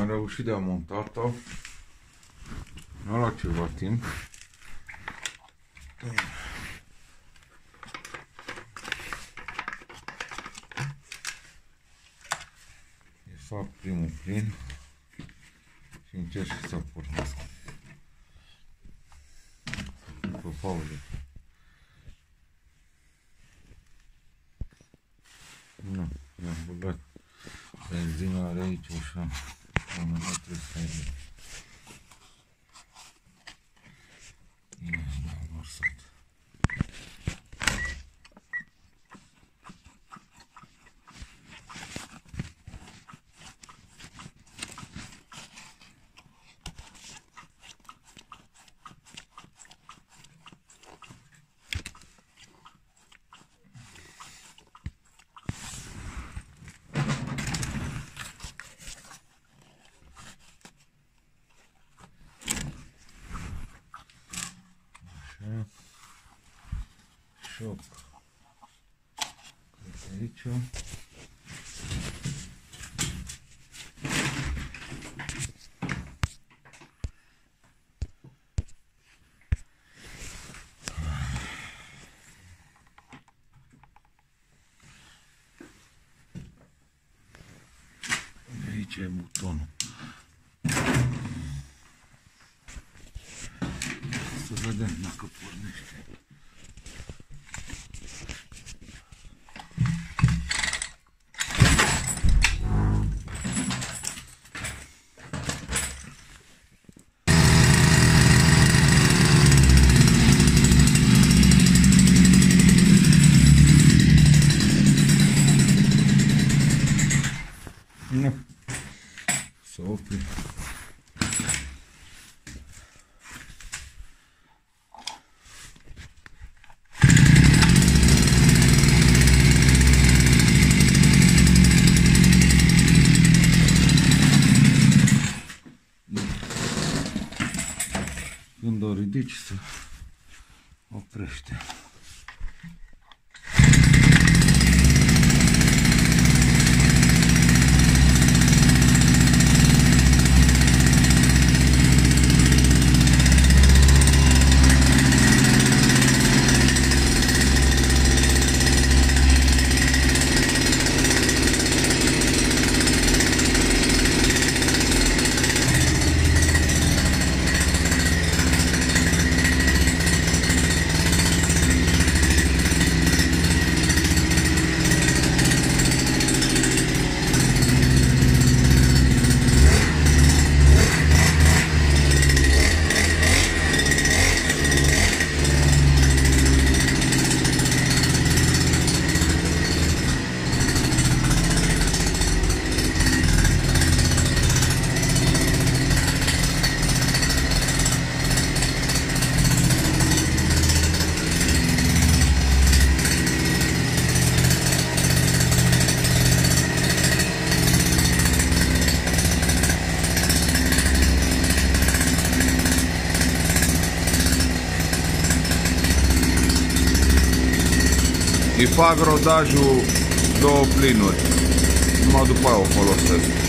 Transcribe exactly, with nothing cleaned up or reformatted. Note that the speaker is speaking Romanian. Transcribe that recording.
am reușit de a montat-o. Nu a luat ceva timp. E fac primul plin și încerc să pornesc. După pauză. Nu, i-am băgat benzina are aici așa. Nu trebuie să ai. Da, morsat. Șoc. Aici. Aici e butonul. Să vedem dacă pornește. Nu. S-a oprit. Când o ridici se oprește. Îi fac rodajul două plinuri, numai după aia o folosesc.